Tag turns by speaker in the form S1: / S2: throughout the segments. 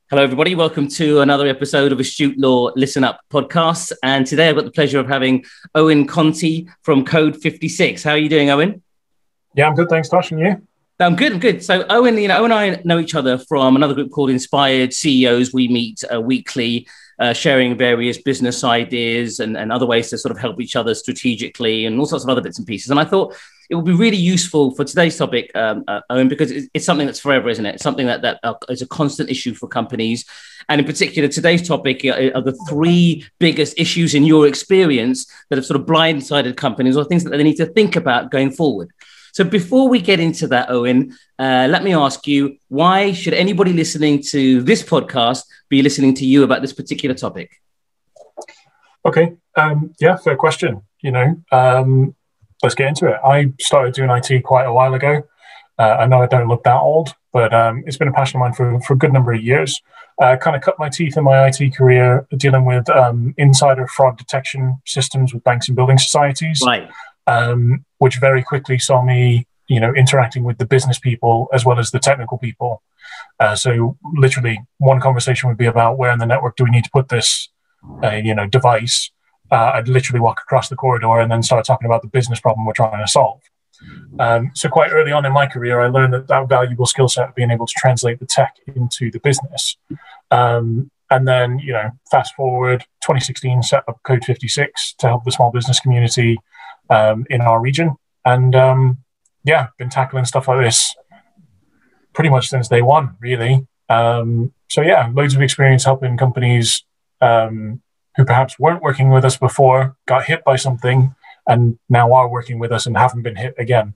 S1: Hello, everybody. Welcome to another episode of Astute Law Listen Up podcast. And today I've got the pleasure of having Owen Conti from Code 56. How are you doing, Owen?
S2: Yeah, I'm good. Thanks, Tosh. And you?
S1: I'm good. So Owen, Owen and I know each other from another group called Inspired CEOs. We meet weekly, sharing various business ideas and other ways to sort of help each other strategically and all sorts of other bits and pieces. And I thought it would be really useful for today's topic, Owen, because it's something that's forever, isn't it? It's something that is a constant issue for companies. And in particular, today's topic are the three biggest issues in your experience that have sort of blindsided companies or things that they need to think about going forward. So before we get into that, Owen, let me ask you, why should anybody listening to this podcast be listening to you about this particular topic?
S2: Okay. Yeah, fair question. Let's get into it. I started doing IT quite a while ago. I know I don't look that old, but it's been a passion of mine for a good number of years. Kind of cut my teeth in my IT career dealing with insider fraud detection systems with banks and building societies.
S1: Right.
S2: Which very quickly saw me, interacting with the business people as well as the technical people. So literally one conversation would be about where in the network do we need to put this, device. I'd literally walk across the corridor and then start talking about the business problem we're trying to solve. So quite early on in my career, I learned that valuable skill set of being able to translate the tech into the business. And then, fast forward 2016, set up Code 56 to help the small business community in our region. And been tackling stuff like this pretty much since day one, really. Loads of experience helping companies who perhaps weren't working with us before, got hit by something, and now are working with us and haven't been hit again.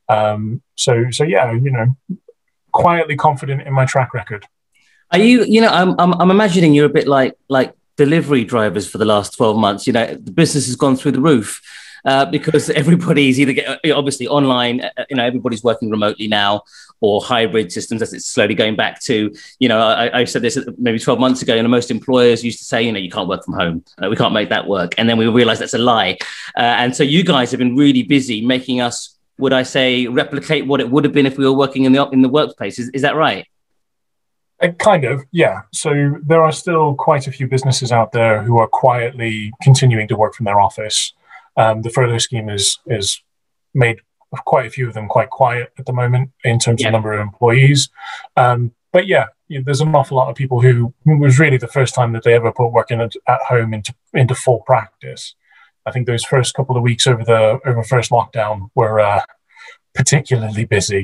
S2: Quietly confident in my track record.
S1: Are you, I'm imagining you're a bit like delivery drivers for the last 12 months. The business has gone through the roof. Because everybody's either obviously online, everybody's working remotely now, or hybrid systems as it's slowly going back to, I said this maybe 12 months ago, and most employers used to say, you can't work from home. We can't make that work. And then we realized that's a lie. And so you guys have been really busy making us, would I say, replicate what it would have been if we were working in the workplace. Is that right?
S2: Kind of, yeah. So there are still quite a few businesses out there who are quietly continuing to work from their office. The furlough scheme is made quite a few of them quite quiet at the moment in terms of number of employees. There's an awful lot of people who was really the first time that they ever put working at home into full practice. I think those first couple of weeks over first lockdown were particularly busy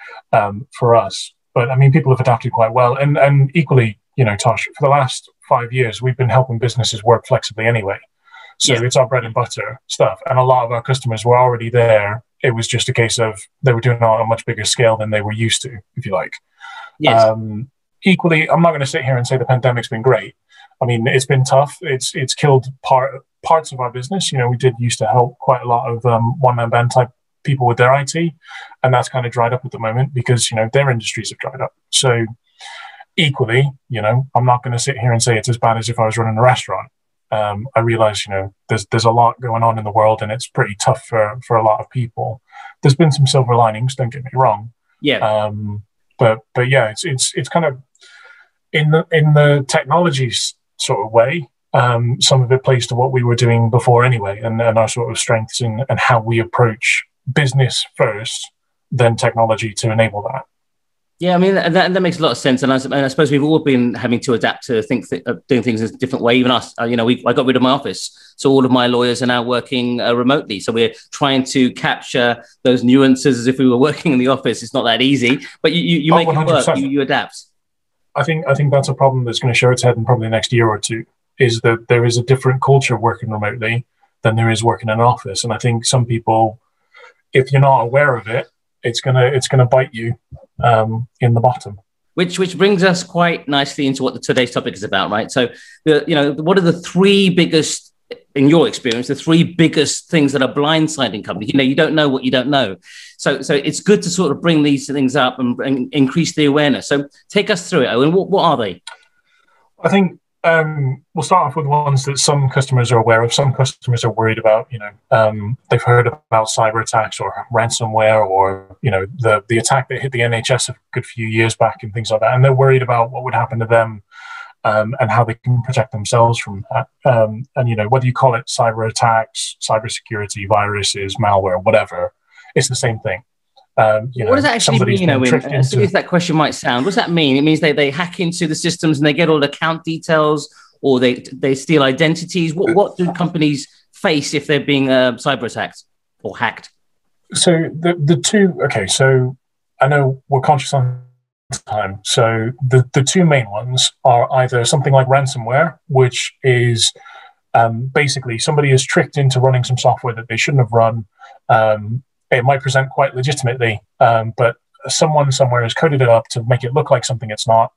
S2: for us. But I mean, people have adapted quite well, and equally, Tosh, for the last 5 years, we've been helping businesses work flexibly anyway. So it's our bread and butter stuff. And a lot of our customers were already there. It was just a case of they were doing it on a much bigger scale than they were used to, if you like.
S1: Yes.
S2: Equally, I'm not going to sit here and say the pandemic's been great. I mean, it's been tough. It's killed parts of our business. We did used to help quite a lot of one-man band type people with their IT. And that's kind of dried up at the moment because, their industries have dried up. So equally, I'm not going to sit here and say it's as bad as if I was running a restaurant. I realize, there's a lot going on in the world and it's pretty tough for a lot of people. There's been some silver linings, don't get me wrong.
S1: Yeah.
S2: But yeah, it's kind of in the technology sort of way. Some of it plays to what we were doing before anyway, and our sort of strengths and how we approach business first, then technology to enable that.
S1: Yeah, I mean, that makes a lot of sense. And I suppose we've all been having to adapt to doing things in a different way. Even us, I got rid of my office. So all of my lawyers are now working remotely. So we're trying to capture those nuances as if we were working in the office. It's not that easy, but you make 100%. It work, you adapt.
S2: I think that's a problem that's going to show its head in probably the next year or two, is that there is a different culture working remotely than there is working in an office. And I think some people, if you're not aware of it, it's gonna bite you in the bottom.
S1: Which brings us quite nicely into what today's topic is about, right? So, what are the three biggest, in your experience, the three biggest things that are blindsiding companies? You don't know what you don't know. So it's good to sort of bring these things up and increase the awareness. So take us through it, Owen. What are they?
S2: I think we'll start off with ones that some customers are aware of. Some customers are worried about, they've heard about cyber attacks or ransomware or, the attack that hit the NHS a good few years back and things like that. And they're worried about what would happen to them and how they can protect themselves from that. And you know, whether you call it cyber attacks, cybersecurity, viruses, malware, whatever, it's the same thing. You
S1: what
S2: know,
S1: does that actually mean, Owen? As silly as that question might sound, what does that mean? It means they hack into the systems and they get all the account details, or they steal identities. What do companies face if they're being cyber attacked or hacked?
S2: So the two, okay, so I know we're conscious on time. So the two main ones are either something like ransomware, which is basically somebody is tricked into running some software that they shouldn't have run. It might present quite legitimately, but someone somewhere has coded it up to make it look like something it's not.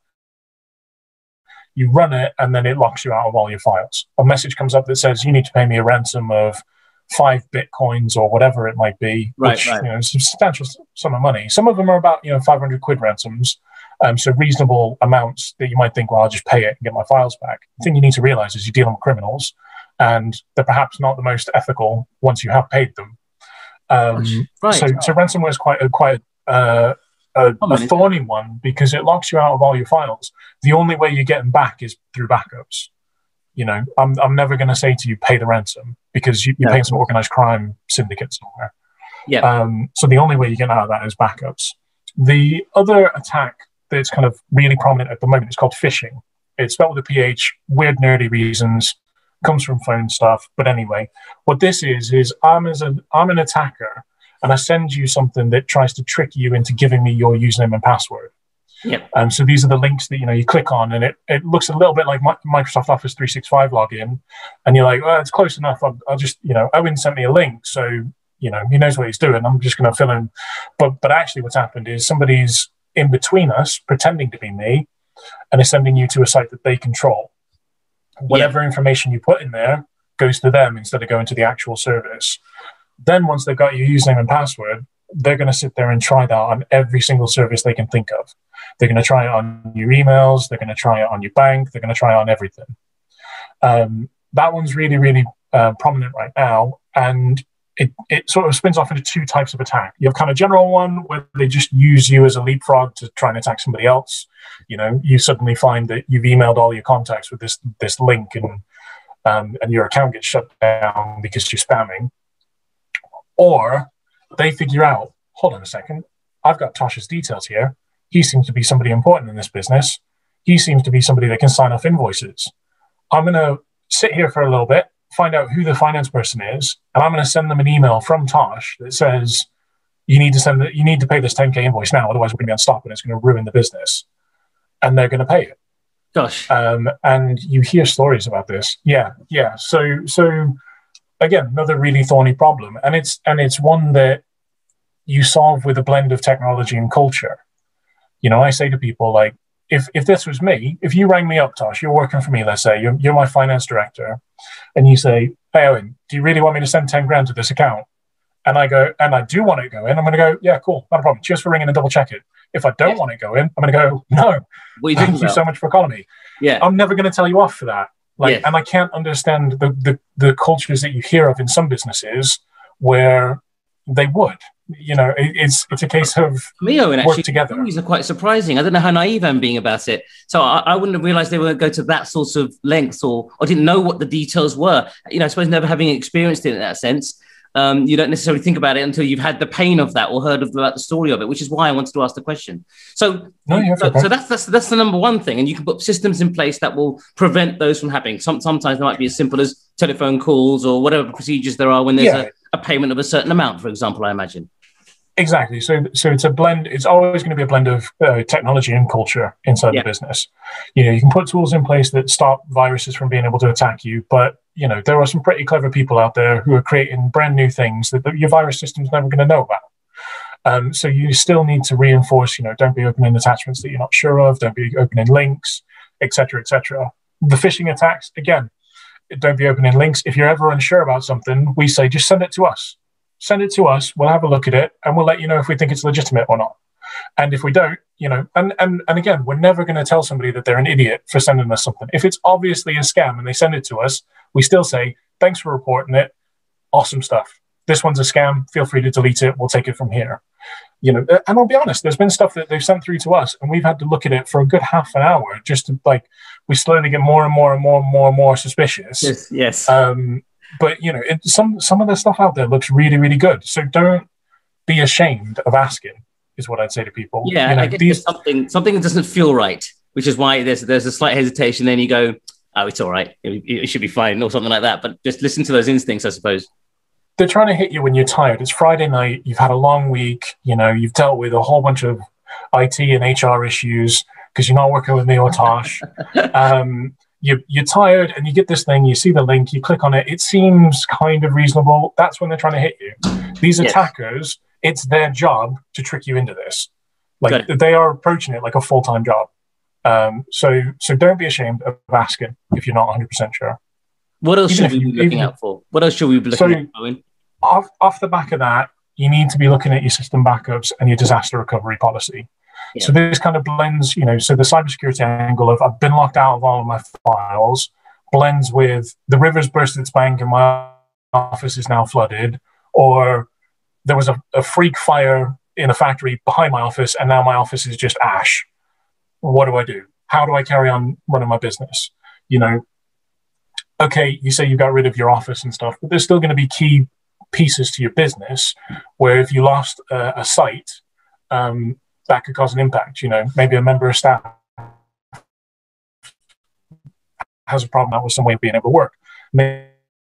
S2: You run it, and then it locks you out of all your files. A message comes up that says, you need to pay me a ransom of 5 Bitcoins or whatever it might be, which you know, is a substantial sum of money. Some of them are about 500 quid ransoms, so reasonable amounts that you might think, well, I'll just pay it and get my files back. The thing you need to realize is you're dealing with criminals, and they're perhaps not the most ethical once you have paid them. So ransomware is quite a thorny one because it locks you out of all your files. The only way you get them back is through backups. You know, I'm never going to say to you, pay the ransom, because you're paying some organized crime syndicate somewhere.
S1: Yeah.
S2: So the only way you get out of that is backups. The other attack that's kind of really prominent at the moment is called phishing. It's spelled with a PH, weird, nerdy reasons, comes from phone stuff. But anyway, what this is I'm an attacker, and I send you something that tries to trick you into giving me your username and password.
S1: Yeah.
S2: So these are the links that you click on, and it looks a little bit like Microsoft Office 365 login, and you're like, well, it's close enough. I'll just Owen sent me a link, so he knows what he's doing. I'm just going to fill in. But actually, what's happened is somebody's in between us, pretending to be me, and is sending you to a site that they control. Whatever information you put in there goes to them instead of going to the actual service. Then once they've got your username and password, they're going to sit there and try that on every single service they can think of. They're going to try it on your emails. They're going to try it on your bank. They're going to try it on everything. That one's really, really prominent right now. And it sort of spins off into two types of attack. You have kind of general one where they just use you as a leapfrog to try and attack somebody else. You suddenly find that you've emailed all your contacts with this link, and your account gets shut down because you're spamming. Or they figure out, hold on a second, I've got Tosh's details here. He seems to be somebody important in this business. He seems to be somebody that can sign off invoices. I'm going to sit here for a little bit, find out who the finance person is, and I'm going to send them an email from Tosh that says, you need to pay this 10K invoice now, otherwise we're going to be on stop and it's going to ruin the business. And they're going to pay it.
S1: Gosh.
S2: And you hear stories about this. Yeah. So again, another really thorny problem, and it's one that you solve with a blend of technology and culture. I say to people, like, if this was me, if you rang me up, Tosh, you're working for me, let's say, you're my finance director, and you say, hey, Owen, do you really want me to send 10 grand to this account? And I go, and I do want it to go in, I'm going to go, yeah, cool, not a problem. Cheers for ringing and double check it. If I don't want it to go in, I'm going to go, no, thank you so much for calling me. Yeah. I'm never going to tell you off for that. And I can't understand the cultures that you hear of in some businesses where they would. It's a case of work together.
S1: These are quite surprising. I don't know how naive I'm being about it. So I wouldn't have realized they would go to that sort of lengths, or didn't know what the details were. I suppose never having experienced it in that sense, you don't necessarily think about it until you've had the pain of that or heard about the story of it, which is why I wanted to ask the question. So that's the number one thing. And you can put systems in place that will prevent those from happening. Sometimes they might be as simple as telephone calls or whatever procedures there are when there's a payment of a certain amount, for example, I imagine.
S2: Exactly. So it's a blend. It's always going to be a blend of technology and culture inside the business. You can put tools in place that stop viruses from being able to attack you, but there are some pretty clever people out there who are creating brand new things that your virus system's never going to know about. So you still need to reinforce. Don't be opening attachments that you're not sure of. Don't be opening links, etc., etc. The phishing attacks, again, don't be opening links. If you're ever unsure about something, we say just send it to us. Send it to us, we'll have a look at it, and we'll let you know if we think it's legitimate or not. And if we don't, and again, we're never going to tell somebody that they're an idiot for sending us something. If it's obviously a scam and they send it to us, we still say, thanks for reporting it. Awesome stuff. This one's a scam. Feel free to delete it. We'll take it from here. And I'll be honest, there's been stuff that they've sent through to us, and we've had to look at it for a good half an hour just to we slowly get more and more and more and more and more suspicious.
S1: Yes.
S2: But some of the stuff out there looks really, really good. So don't be ashamed of asking, is what I'd say to people.
S1: Yeah, I guess something that doesn't feel right, which is why there's a slight hesitation. Then you go, oh, it's all right, it should be fine, or something like that. But just listen to those instincts, I suppose.
S2: They're trying to hit you when you're tired. It's Friday night. You've had a long week. You've dealt with a whole bunch of IT and HR issues because you're not working with me or Tosh. You're tired, and you get this thing. You see the link. You click on it. It seems kind of reasonable. That's when they're trying to hit you. These attackers, it's their job to trick you into this. They are approaching it like a full-time job. So don't be ashamed of asking if you're not 100% sure.
S1: What else should we be looking out for? What else should we be looking at, Owen?
S2: Off the back of that, you need to be looking at your system backups and your disaster recovery policy. Yeah. So this kind of blends, so the cybersecurity angle of I've been locked out of all of my files blends with the river's burst its bank and my office is now flooded, or there was a freak fire in a factory behind my office and now my office is just ash. What do I do? How do I carry on running my business? Okay, you say you got rid of your office and stuff, but there's still going to be key pieces to your business where if you lost a site, that could cause an impact. Maybe a member of staff has a problem with some way of being able to work. Maybe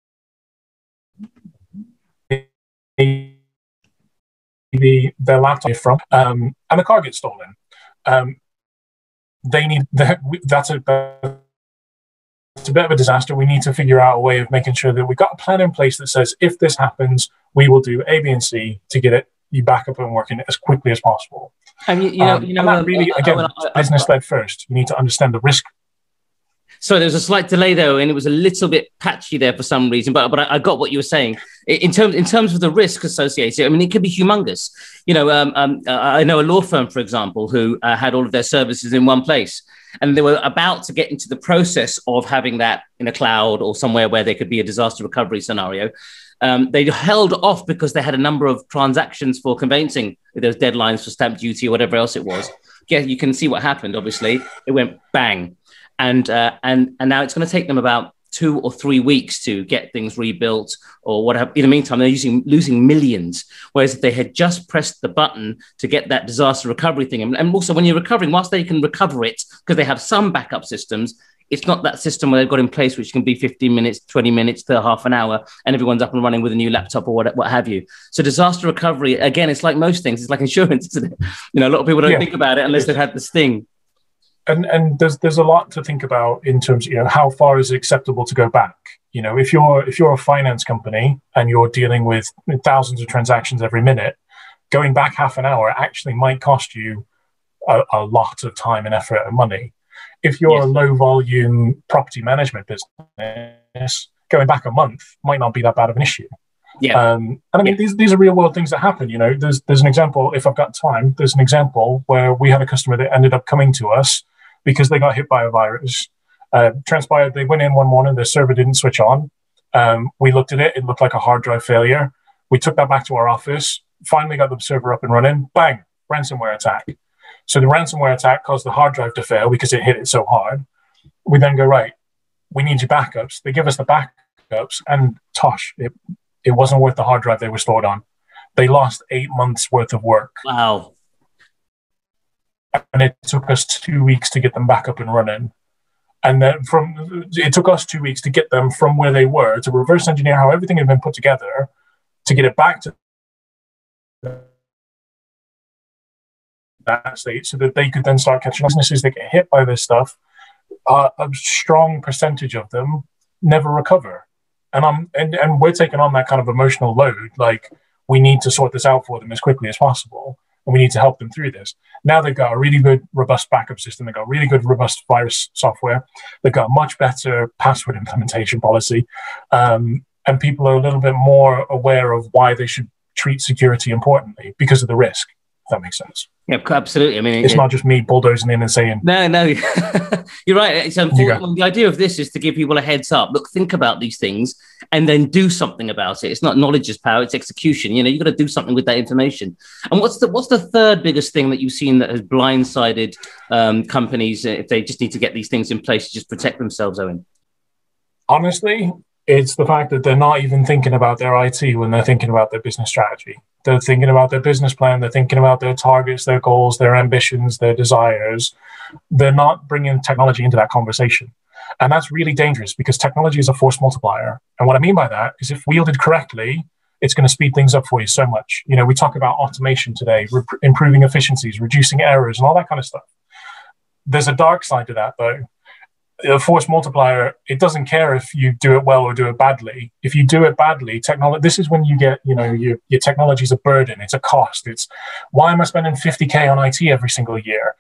S2: their laptop is from, and the car gets stolen. It's a bit of a disaster. We need to figure out a way of making sure that we've got a plan in place that says, if this happens, we will do A, B, and C to get you back up and working as quickly as possible. And that really, again, business-led first. You need to understand the risk.
S1: So there was a slight delay though, and it was a little bit patchy there for some reason. But I got what you were saying in terms of the risk associated. I mean, it could be humongous. I know a law firm, for example, who had all of their services in one place, and they were about to get into the process of having that in a cloud or somewhere where there could be a disaster recovery scenario. They held off because they had a number of transactions for conveyancing. There was deadlines for stamp duty or whatever else it was. Yeah, you can see what happened. Obviously, it went bang. And now it's going to take them about 2 or 3 weeks to get things rebuilt or whatever. In the meantime, they're losing millions. Whereas if they had just pressed the button to get that disaster recovery thing, and also when you're recovering, whilst they can recover it because they have some backup systems, it's not that system where they've got in place, which can be 15 minutes, 20 minutes to half an hour, and everyone's up and running with a new laptop or what have you. So disaster recovery, again, it's like most things. It's like insurance, isn't it? A lot of people don't think about it unless they've had this thing.
S2: And there's a lot to think about in terms of, how far is it acceptable to go back? If you're a finance company and you're dealing with thousands of transactions every minute, going back half an hour actually might cost you a lot of time and effort and money. If you're a low volume property management business, going back a month might not be that bad of an issue. Yeah. And I mean, these are real world things that happen. There's an example, if I've got time, there's an example where we had a customer that ended up coming to us because they got hit by a virus. Transpired, they went in one morning, their server didn't switch on. We looked at it, it looked like a hard drive failure. We took that back to our office, finally got the server up and running, bang, ransomware attack. So the ransomware attack caused the hard drive to fail because it hit it so hard. We then go, right, we need your backups. They give us the backups, and Tosh, it wasn't worth the hard drive they were stored on. They lost 8 months worth of work.
S1: Wow.
S2: And it took us 2 weeks to get them back up and running. And then it took us 2 weeks to get them from where they were, to reverse engineer how everything had been put together, to get it back to that state so that they could then start catching businesses that get hit by this stuff. A strong percentage of them never recover. And we're taking on that kind of emotional load. Like, we need to sort this out for them as quickly as possible, and we need to help them through this. Now they've got a really good, robust backup system. They've got really good, robust virus software. They've got a much better password implementation policy. And people are a little bit more aware of why they should treat security importantly because of the risk that makes sense.
S1: Yeah, absolutely. I mean,
S2: it's not just me bulldozing in and saying,
S1: no, you're right. It's unfortunate. The idea of this is to give people a heads up. Look, think about these things and then do something about it. It's not knowledge is power, it's execution. You got to do something with that information. And what's the third biggest thing that you've seen that has blindsided companies if they just need to get these things in place to just protect themselves, Owen?
S2: Honestly, it's the fact that they're not even thinking about their IT when they're thinking about their business strategy. They're thinking about their business plan. They're thinking about their targets, their goals, their ambitions, their desires. They're not bringing technology into that conversation. And that's really dangerous because technology is a force multiplier. And what I mean by that is if wielded correctly, it's going to speed things up for you so much. We talk about automation today, improving efficiencies, reducing errors, and all that kind of stuff. There's a dark side to that, though. A force multiplier, it doesn't care if you do it well or do it badly. If you do it badly, this is when you get, your technology is a burden, it's a cost. It's why am I spending 50K on IT every single year?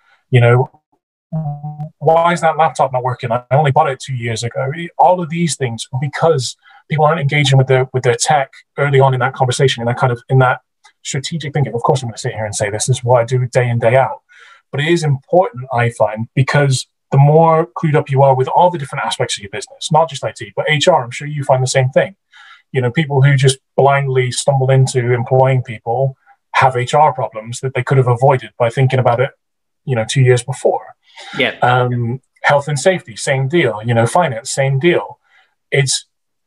S2: Why is that laptop not working? I only bought it 2 years ago. All of these things, because people aren't engaging with their tech early on in that conversation, in that strategic thinking. Of course, I'm going to sit here and say this is what I do day in, day out. But it is important, I find, because the more clued up you are with all the different aspects of your business, not just IT, but HR, I'm sure you find the same thing. People who just blindly stumble into employing people have HR problems that they could have avoided by thinking about it, 2 years before.
S1: Yeah.
S2: Health and safety, same deal. Finance, same deal. It's,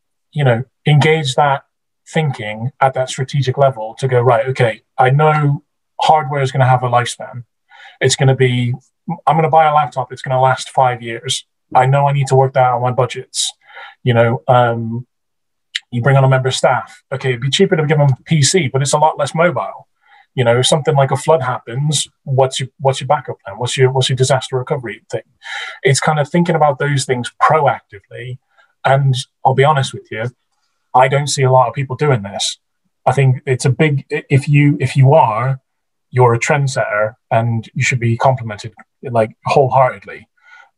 S2: engage that thinking at that strategic level to go, right, okay, I know hardware is going to have a lifespan. I'm going to buy a laptop. It's going to last 5 years. I know I need to work that out on my budgets. You bring on a member of staff. Okay, it'd be cheaper to give them a PC, but it's a lot less mobile. If something like a flood happens, what's your backup plan? What's your disaster recovery thing? It's kind of thinking about those things proactively. And I'll be honest with you, I don't see a lot of people doing this. I think it's a big, if you are, you're a trendsetter and you should be complimented wholeheartedly,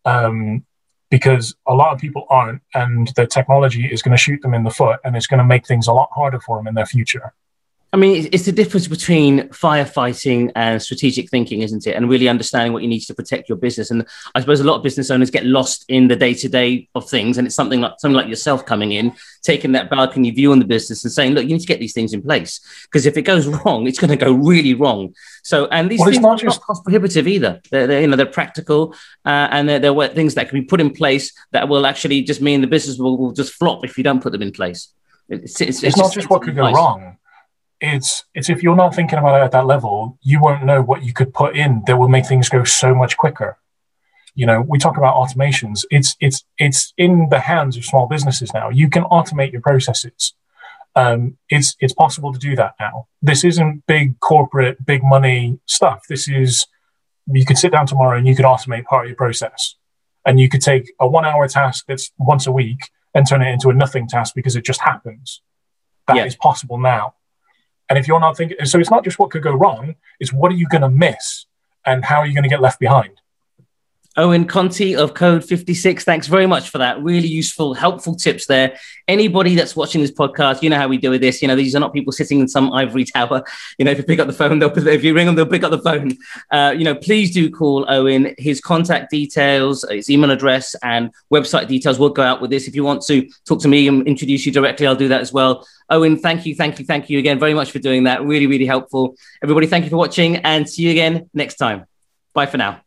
S2: because a lot of people aren't, and the technology is going to shoot them in the foot and it's going to make things a lot harder for them in their future.
S1: I mean, it's the difference between firefighting and strategic thinking, isn't it? And really understanding what you need to protect your business. And I suppose a lot of business owners get lost in the day-to-day of things. And it's something like yourself coming in, taking that balcony view on the business and saying, look, you need to get these things in place. Because if it goes wrong, it's going to go really wrong. So, and these things are not cost prohibitive either. They're practical and they're things that can be put in place that will actually just mean the business will just flop if you don't put them in place.
S2: It's not just what could go wrong. It's if you're not thinking about it at that level, you won't know what you could put in that will make things go so much quicker. We talk about automations. It's in the hands of small businesses now. You can automate your processes. It's possible to do that now. This isn't big corporate, big money stuff. This is, you could sit down tomorrow and you could automate part of your process. And you could take a 1 hour task that's once a week and turn it into a nothing task because it just happens. That is possible now. And if you're not thinking, so it's not just what could go wrong, it's what are you going to miss and how are you going to get left behind?
S1: Owen Conti of Code 56, thanks very much for that. Really useful, helpful tips there. Anybody that's watching this podcast, you know how we do with this. These are not people sitting in some ivory tower. If you pick up the phone, if you ring them, they'll pick up the phone. Please do call Owen. His contact details, his email address and website details will go out with this. If you want to talk to me and introduce you directly, I'll do that as well. Owen, thank you again very much for doing that. Really, really helpful. Everybody, thank you for watching and see you again next time. Bye for now.